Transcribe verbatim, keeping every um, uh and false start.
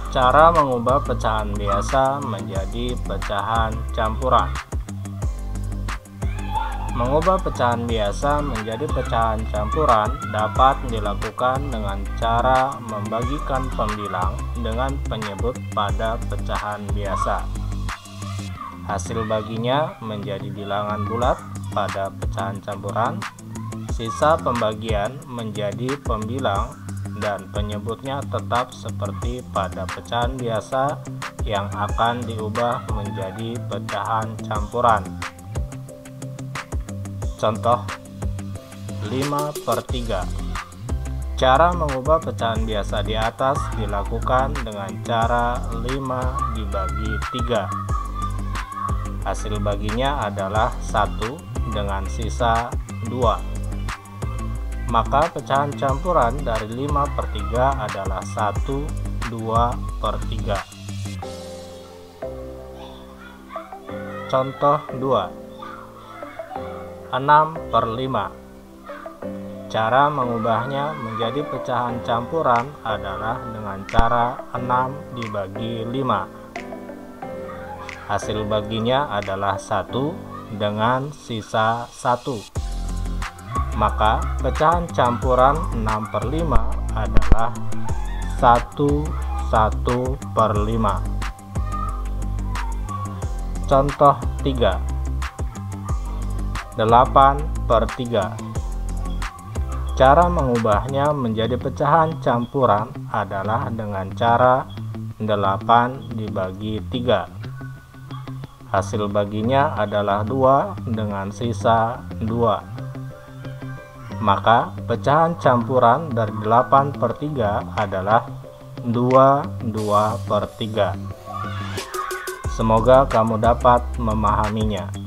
Cara mengubah pecahan biasa menjadi pecahan campuran. Mengubah pecahan biasa menjadi pecahan campuran dapat dilakukan dengan cara membagikan pembilang dengan penyebut pada pecahan biasa. Hasil baginya menjadi bilangan bulat pada pecahan campuran, sisa pembagian menjadi pembilang, dan penyebutnya tetap seperti pada pecahan biasa yang akan diubah menjadi pecahan campuran. Contoh lima per tiga. Cara mengubah pecahan biasa di atas dilakukan dengan cara lima dibagi tiga. Hasil baginya adalah satu dengan sisa dua. Maka pecahan campuran dari lima per tiga adalah satu, dua per tiga. Contoh dua. enam per lima. Cara mengubahnya menjadi pecahan campuran adalah dengan cara enam dibagi lima. Hasil baginya adalah satu dengan sisa satu. Maka pecahan campuran enam per lima adalah satu, satu per lima. Contoh tiga. delapan per tiga. Cara mengubahnya menjadi pecahan campuran adalah dengan cara delapan dibagi tiga. Hasil baginya adalah dua dengan sisa dua. Maka pecahan campuran dari delapan per tiga adalah dua, dua per tiga. Semoga kamu dapat memahaminya.